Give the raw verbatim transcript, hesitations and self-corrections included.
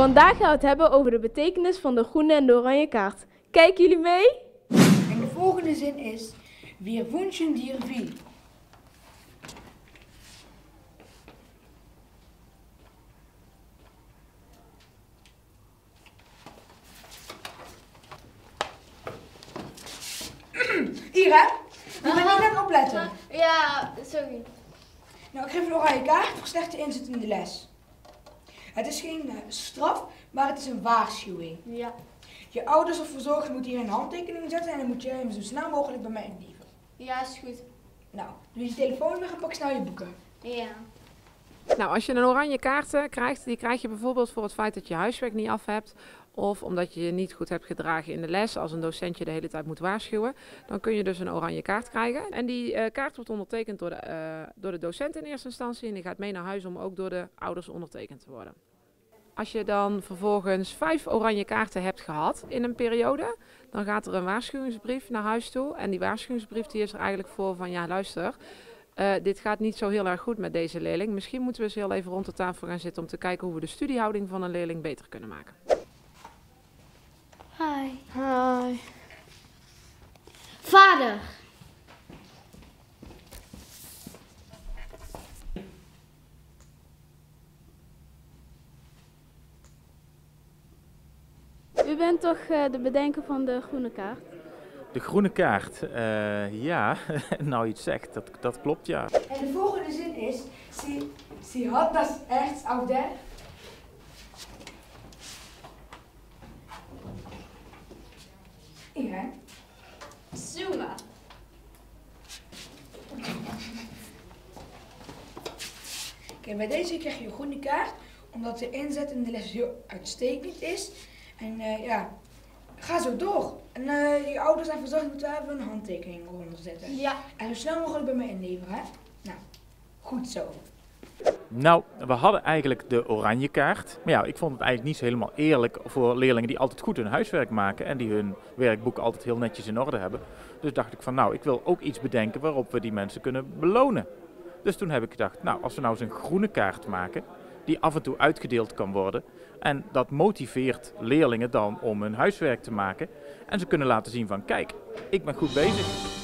Vandaag gaan we het hebben over de betekenis van de groene en de oranje kaart. Kijken jullie mee? En de volgende zin is: Wir wünschen dir viel. Hier hè? Je moet niet net opletten. Ja, sorry. Nou, ik geef een oranje kaart voor slechte inzet in de les. Het is geen uh, straf, maar het is een waarschuwing. Ja. Je ouders of verzorger moeten hier een handtekening zetten en dan moet je hem zo snel mogelijk bij mij inleveren. Ja, is goed. Nou, doe je telefoon weg en pak snel je boeken. Ja. Nou, als je een oranje kaart krijgt, die krijg je bijvoorbeeld voor het feit dat je huiswerk niet af hebt. Of omdat je je niet goed hebt gedragen in de les, als een docent je de hele tijd moet waarschuwen. Dan kun je dus een oranje kaart krijgen. En die uh, kaart wordt ondertekend door de, uh, door de docent in eerste instantie. En die gaat mee naar huis om ook door de ouders ondertekend te worden. Als je dan vervolgens vijf oranje kaarten hebt gehad in een periode, dan gaat er een waarschuwingsbrief naar huis toe. En die waarschuwingsbrief die is er eigenlijk voor van, ja luister, uh, dit gaat niet zo heel erg goed met deze leerling. Misschien moeten we eens heel even rond de tafel gaan zitten om te kijken hoe we de studiehouding van een leerling beter kunnen maken. Hi. Hi. Vader. U bent toch uh, de bedenker van de groene kaart? De groene kaart, uh, ja, nou iets zegt, dat, dat klopt ja. En de volgende zin is: Sie, sie hat das Herz auf der... Hier hè? Zuma. Kijk, bij deze krijg je een groene kaart, omdat de inzet in de les heel uitstekend is. En uh, ja, ga zo door. En uh, je ouders en verzorging moeten hebben een handtekening eronder zetten. Ja. En zo snel mogelijk bij mij inleveren, hè? Nou, goed zo. Nou, we hadden eigenlijk de oranje kaart. Maar ja, ik vond het eigenlijk niet zo helemaal eerlijk voor leerlingen die altijd goed hun huiswerk maken en die hun werkboeken altijd heel netjes in orde hebben. Dus dacht ik van nou, ik wil ook iets bedenken waarop we die mensen kunnen belonen. Dus toen heb ik gedacht, nou, als we nou eens een groene kaart maken, die af en toe uitgedeeld kan worden. En dat motiveert leerlingen dan om hun huiswerk te maken. En ze kunnen laten zien van, kijk, ik ben goed bezig.